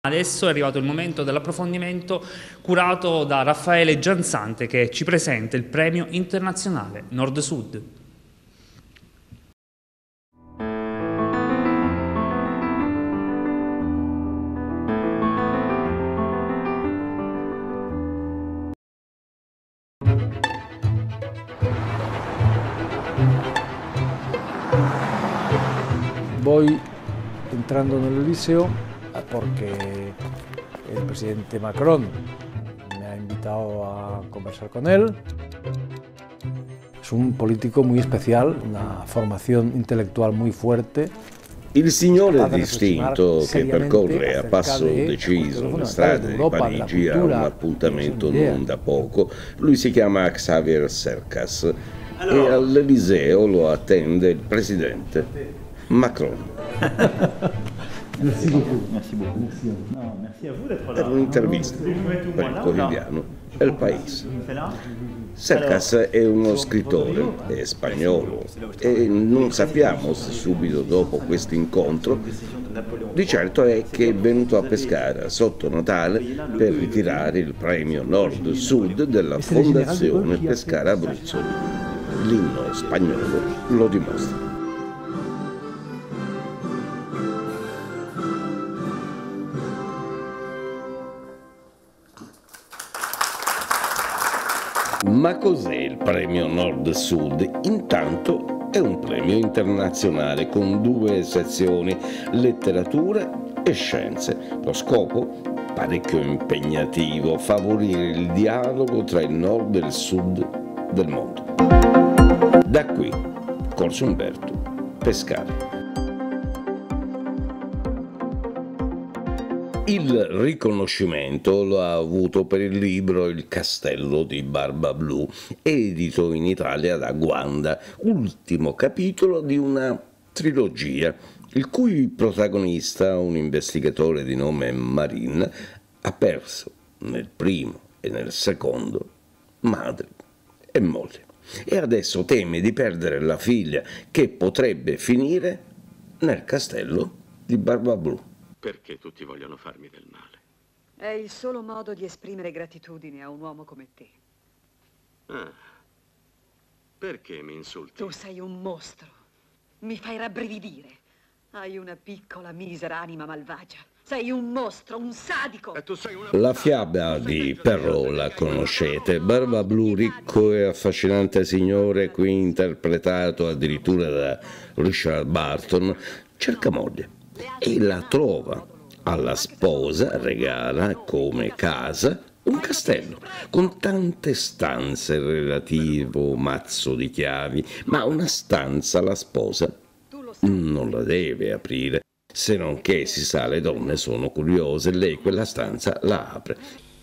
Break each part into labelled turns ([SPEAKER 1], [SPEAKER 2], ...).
[SPEAKER 1] Adesso è arrivato il momento dell'approfondimento curato da Raffaele Giansante, che ci presenta il premio internazionale Nord-Sud.
[SPEAKER 2] Voy entrando en el liceo porque el presidente Macron me ha invitado a conversar con él. Es un político muy especial, una formación intelectual muy fuerte.
[SPEAKER 3] Il signore distinto che percorre a passo deciso le strade di Parigi ha un appuntamento non da poco. Lui si chiama Xavier Cercas e all'Eliseo lo attende il presidente Macron.
[SPEAKER 4] Merci beaucoup. Merci beaucoup. No, merci a vous d'être là.
[SPEAKER 3] Per un'intervista per il quotidiano El País. Cercas è uno scrittore, è spagnolo e non sappiamo se subito dopo questo incontro, di certo è che è venuto a Pescara sotto Natale per ritirare il premio Nord-Sud della Fondazione Pescara Abruzzo. L'inno spagnolo lo dimostra. Ma cos'è il premio Nord-Sud? Intanto è un premio internazionale con 2 sezioni, letteratura e scienze. Lo scopo? Parecchio impegnativo, favorire il dialogo tra il nord e il sud del mondo. Da qui, Corso Umberto, Pescara. Il riconoscimento lo ha avuto per il libro Il castello di Barbablù, edito in Italia da Guanda, ultimo capitolo di una trilogia, il cui protagonista, un investigatore di nome Marin, ha perso nel primo e nel secondo madre e moglie. E adesso teme di perdere la figlia, che potrebbe finire nel castello di Barbablù.
[SPEAKER 5] Perché tutti vogliono farmi del male?
[SPEAKER 6] È il solo modo di esprimere gratitudine a un uomo come te.
[SPEAKER 5] Ah, perché mi insulti?
[SPEAKER 6] Tu sei un mostro. Mi fai rabbrividire. Hai una piccola, misera anima malvagia. Sei un mostro, un sadico.
[SPEAKER 5] E tu sei una...
[SPEAKER 3] La fiaba di Perrault la conoscete, Barbablù, ricco e affascinante signore, qui interpretato addirittura da Richard Burton, cerca moglie e la trova. Alla sposa regala come casa un castello con tante stanze, relativo mazzo di chiavi, ma una stanza la sposa non la deve aprire, se non che si sa le donne sono curiose, lei quella stanza la apre.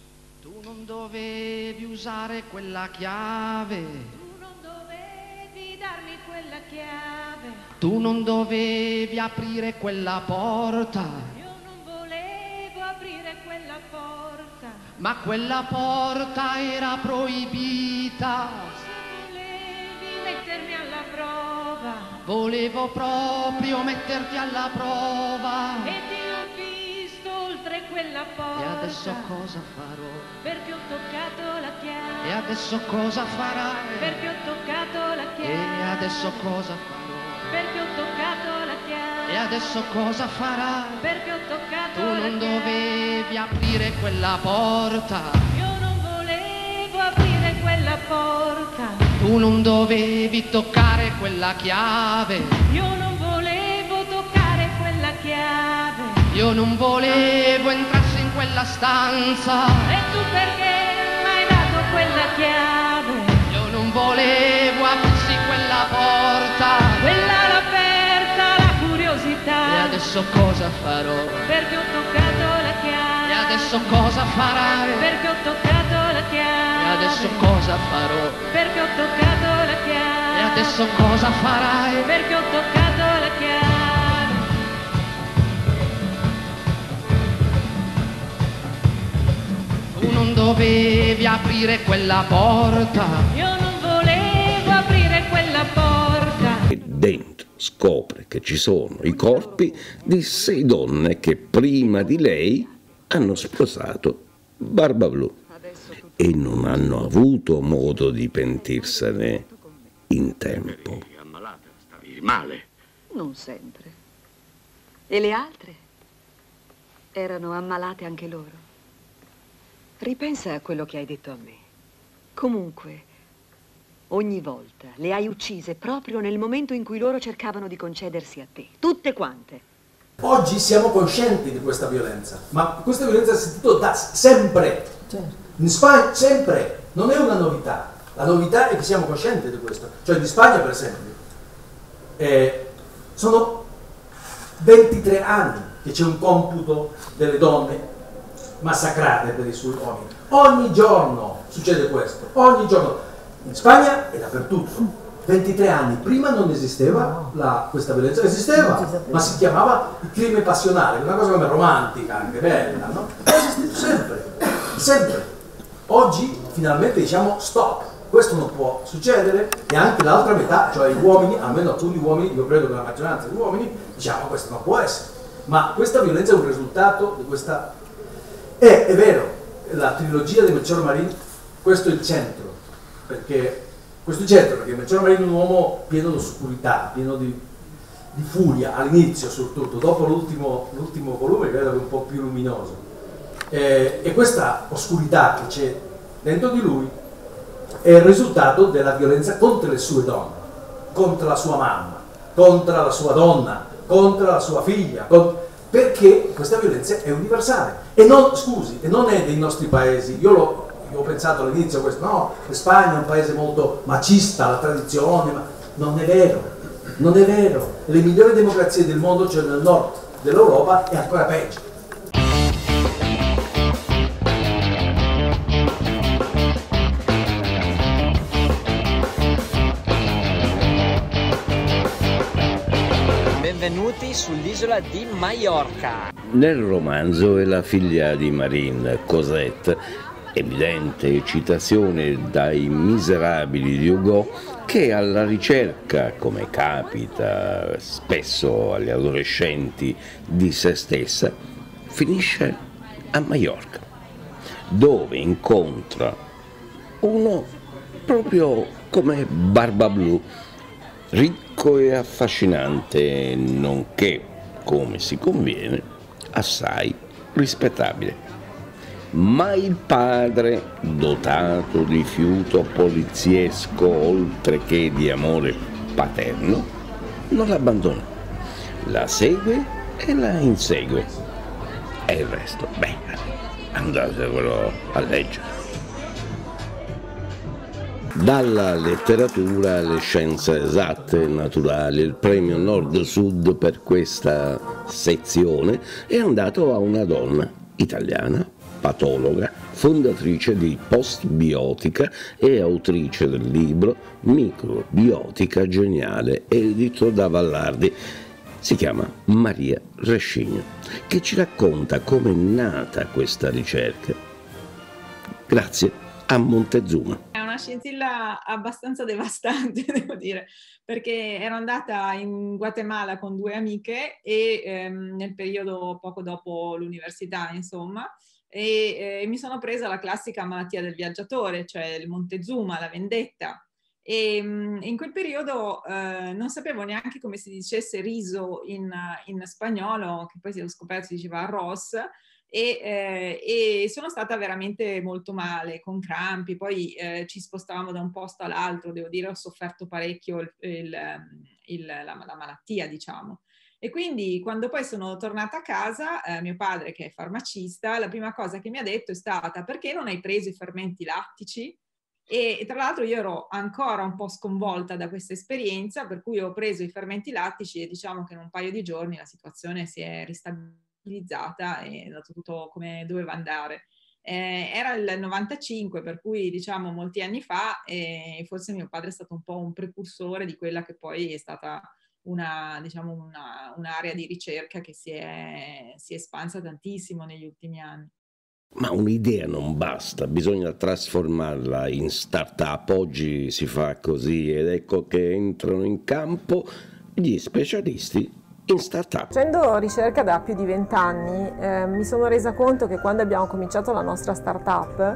[SPEAKER 7] Tu non dovevi usare quella chiave,
[SPEAKER 8] tu non dovevi darmi quella chiave,
[SPEAKER 7] tu non dovevi aprire quella porta,
[SPEAKER 8] io non volevo aprire quella porta,
[SPEAKER 7] ma quella porta era proibita.
[SPEAKER 8] se volevi mettermi alla prova,
[SPEAKER 7] Volevo proprio metterti alla prova.
[SPEAKER 8] e ti ho visto oltre quella porta,
[SPEAKER 7] E adesso cosa farò?
[SPEAKER 8] perché ho toccato la chiave,
[SPEAKER 7] E adesso cosa farai?
[SPEAKER 8] perché ho toccato la
[SPEAKER 7] E
[SPEAKER 8] chiave,
[SPEAKER 7] adesso cosa farò?
[SPEAKER 8] perché ho toccato la chiave,
[SPEAKER 7] E adesso cosa farai?
[SPEAKER 8] perché ho toccato
[SPEAKER 7] Tu
[SPEAKER 8] la
[SPEAKER 7] non
[SPEAKER 8] chiave.
[SPEAKER 7] dovevi aprire quella porta,
[SPEAKER 8] Io non volevo aprire quella porta,
[SPEAKER 7] tu non dovevi toccare quella chiave,
[SPEAKER 8] io non volevo toccare quella chiave,
[SPEAKER 7] io non volevo entrassi in quella stanza,
[SPEAKER 8] e tu perché m'hai dato quella chiave?
[SPEAKER 7] io non volevo aprirsi quella porta.
[SPEAKER 8] Quella l'ha aperta la
[SPEAKER 7] E
[SPEAKER 8] curiosità,
[SPEAKER 7] adesso cosa farò?
[SPEAKER 8] perché ho toccato la
[SPEAKER 7] E
[SPEAKER 8] chiave,
[SPEAKER 7] adesso cosa farai?
[SPEAKER 8] perché ho toccato la chiave,
[SPEAKER 7] E adesso cosa farò?
[SPEAKER 8] perché ho toccato la
[SPEAKER 7] E
[SPEAKER 8] chiave,
[SPEAKER 7] adesso cosa farai?
[SPEAKER 8] perché ho toccato la chiave.
[SPEAKER 7] Tu non dovevi aprire quella porta,
[SPEAKER 8] Io non volevo aprire quella porta,
[SPEAKER 3] E dentro scopre che ci sono i corpi di 6 donne che prima di lei hanno sposato Barbablù e non hanno avuto modo di pentirsene in tempo.
[SPEAKER 5] Eri ammalata, stavi male.
[SPEAKER 6] Non sempre. E le altre? Erano ammalate anche loro. Ripensa a quello che hai detto a me. Comunque, ogni volta le hai uccise proprio nel momento in cui loro cercavano di concedersi a te. Tutte quante.
[SPEAKER 9] Oggi siamo coscienti di questa violenza, ma questa violenza si è sentita da sempre.
[SPEAKER 2] Certo.
[SPEAKER 9] In Spagna sempre, non è una novità. La novità è che siamo coscienti di questo. Cioè in Spagna, per esempio, sono 23 anni che c'è un computo delle donne massacrate per i suoi uomini. Ogni giorno succede questo, ogni giorno. In Spagna e dappertutto. 23 anni, prima non esisteva questa violenza, esisteva, ma si chiamava il crimine passionale, una cosa come romantica, anche bella, no? È esistito sempre, sempre. Oggi finalmente diciamo stop, questo non può succedere, e anche l'altra metà, cioè gli uomini, almeno alcuni uomini, io credo che la maggioranza degli uomini, diciamo questo non può essere. Ma questa violenza è un risultato di questa... è vero, la trilogia di Melchiorre Marín, questo è il centro, perché Melchiorre Marín è un uomo pieno di oscurità, pieno di furia, all'inizio soprattutto, dopo l'ultimo volume credo che è un po' più luminoso. E questa oscurità che c'è dentro di lui è il risultato della violenza contro le sue donne, contro la sua mamma, contro la sua donna, contro la sua figlia, perché questa violenza è universale. E non è dei nostri paesi, io ho pensato all'inizio questo, no, Spagna è un paese molto macista, la tradizione, ma non è vero, non è vero. Le migliori democrazie del mondo, cioè nel nord dell'Europa, è ancora peggio.
[SPEAKER 10] Benvenuti sull'isola di Maiorca.
[SPEAKER 3] Nel romanzo è la figlia di Marín, Cosette, evidente citazione dai Miserabili di Hugo, che alla ricerca, come capita spesso agli adolescenti, di se stessa, finisce a Maiorca, dove incontra uno proprio come Barbablù, ricco e affascinante, nonché, come si conviene, assai rispettabile. Ma il padre, dotato di fiuto poliziesco oltre che di amore paterno, non l'abbandona, la segue e la insegue. E il resto, andatevelo a leggere. Dalla letteratura alle scienze esatte e naturali, il premio Nord-Sud per questa sezione è andato a una donna italiana, patologa, fondatrice di Postbiotica e autrice del libro Microbiotica Geniale, edito da Vallardi. Si chiama Maria Rescigno, che ci racconta come è nata questa ricerca. Grazie a Montezuma.
[SPEAKER 11] È una scintilla abbastanza devastante, devo dire, perché ero andata in Guatemala con 2 amiche e nel periodo poco dopo l'università, insomma, e mi sono presa la classica malattia del viaggiatore, cioè il Montezuma, la vendetta. E in quel periodo non sapevo neanche come si dicesse riso in spagnolo, che poi ho scoperto si diceva arroz, e sono stata veramente molto male, con crampi, poi ci spostavamo da un posto all'altro, devo dire ho sofferto parecchio la malattia, diciamo. E quindi quando poi sono tornata a casa, mio padre che è farmacista, la prima cosa che mi ha detto è stata: perché non hai preso i fermenti lattici? E tra l'altro io ero ancora un po' sconvolta da questa esperienza, per cui ho preso i fermenti lattici e diciamo che in un paio di giorni la situazione si è ristabilizzata e è andato tutto come doveva andare. Era il 95, per cui diciamo molti anni fa, e forse mio padre è stato un po' un precursore di quella che poi è stata un'area di ricerca che si è espansa tantissimo negli ultimi anni.
[SPEAKER 3] Ma un'idea non basta, bisogna trasformarla in start-up. Oggi si fa così ed ecco che entrano in campo gli specialisti in start-up.
[SPEAKER 12] Facendo ricerca da più di 20 anni mi sono resa conto che quando abbiamo cominciato la nostra startup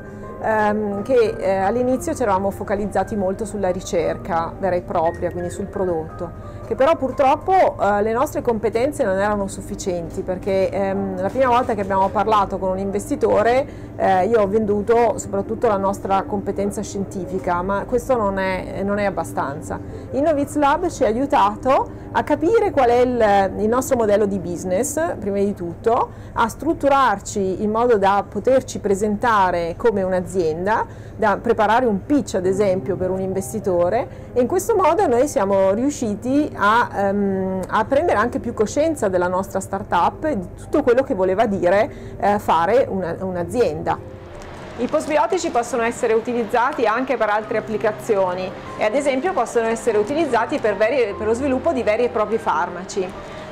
[SPEAKER 12] all'inizio ci eravamo focalizzati molto sulla ricerca vera e propria, quindi sul prodotto, che però purtroppo le nostre competenze non erano sufficienti, perché la prima volta che abbiamo parlato con un investitore io ho venduto soprattutto la nostra competenza scientifica, ma questo non è abbastanza. Innoviz Lab ci ha aiutato a capire qual è il nostro modello di business, prima di tutto, a strutturarci in modo da poterci presentare come un'azienda, da preparare un pitch ad esempio per un investitore, e in questo modo noi siamo riusciti a prendere anche più coscienza della nostra startup e di tutto quello che voleva dire fare un'azienda. I postbiotici possono essere utilizzati anche per altre applicazioni e ad esempio possono essere utilizzati per lo sviluppo di veri e propri farmaci.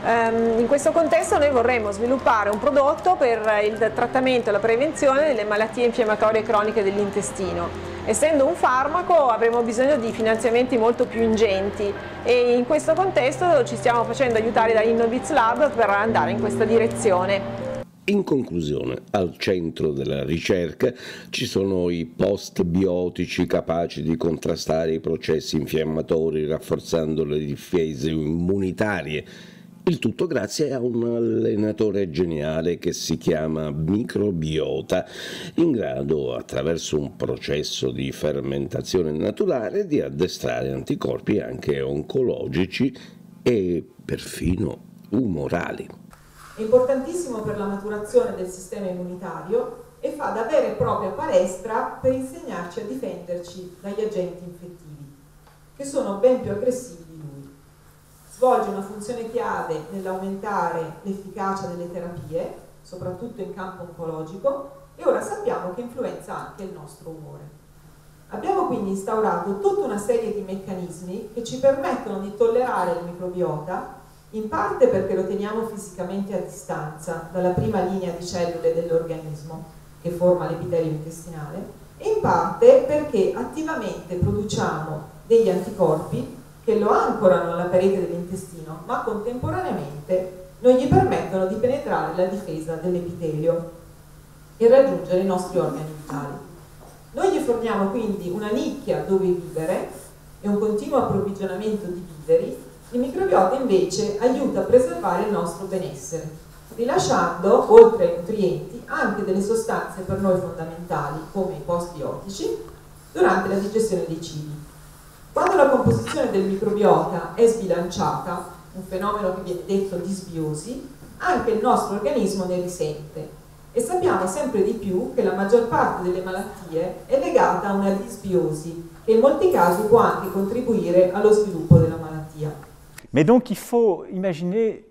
[SPEAKER 12] In questo contesto noi vorremmo sviluppare un prodotto per il trattamento e la prevenzione delle malattie infiammatorie croniche dell'intestino. Essendo un farmaco avremo bisogno di finanziamenti molto più ingenti e in questo contesto ci stiamo facendo aiutare da Innoviz Lab per andare in questa direzione.
[SPEAKER 3] In conclusione, al centro della ricerca ci sono i postbiotici capaci di contrastare i processi infiammatori rafforzando le difese immunitarie. Il tutto grazie a un allenatore geniale che si chiama microbiota, in grado, attraverso un processo di fermentazione naturale, di addestrare anticorpi anche oncologici e perfino umorali.
[SPEAKER 12] È importantissimo per la maturazione del sistema immunitario e fa da vera e propria palestra per insegnarci a difenderci dagli agenti infettivi, che sono ben più aggressivi di lui. Svolge una funzione chiave nell'aumentare l'efficacia delle terapie, soprattutto in campo oncologico, e ora sappiamo che influenza anche il nostro umore. Abbiamo quindi instaurato tutta una serie di meccanismi che ci permettono di tollerare il microbiota, in parte perché lo teniamo fisicamente a distanza dalla prima linea di cellule dell'organismo che forma l'epitelio intestinale, e in parte perché attivamente produciamo degli anticorpi che lo ancorano alla parete dell'intestino, ma contemporaneamente non gli permettono di penetrare la difesa dell'epitelio e raggiungere i nostri organi vitali. Noi gli forniamo quindi una nicchia dove vivere e un continuo approvvigionamento di viveri. Il microbiota invece aiuta a preservare il nostro benessere, rilasciando, oltre ai nutrienti, anche delle sostanze per noi fondamentali, come i postbiotici, durante la digestione dei cibi. Quando la composizione del microbiota è sbilanciata, un fenomeno che viene detto disbiosi, anche il nostro organismo ne risente e sappiamo sempre di più che la maggior parte delle malattie è legata a una disbiosi, che in molti casi può anche contribuire allo sviluppo della malattia.
[SPEAKER 4] Mais donc il faut imaginer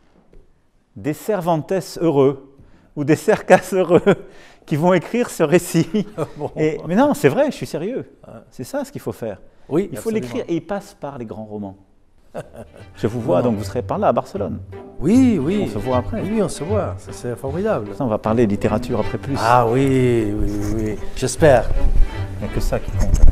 [SPEAKER 4] des Cervantes heureux ou des Cercas heureux qui vont écrire ce récit. Mais non, c'est vrai, je suis sérieux. C'est ça ce qu'il faut faire.
[SPEAKER 2] Oui,
[SPEAKER 4] il faut l'écrire et il passe par les grands romans. Je vous vois, donc vous serez par là à Barcelone.
[SPEAKER 2] Oui, oui.
[SPEAKER 4] On se voit après.
[SPEAKER 2] Oui, on se voit, c'est formidable.
[SPEAKER 4] On va parler littérature après plus.
[SPEAKER 2] Ah oui, oui, oui, j'espère.
[SPEAKER 4] Il n'y a que ça qui compte.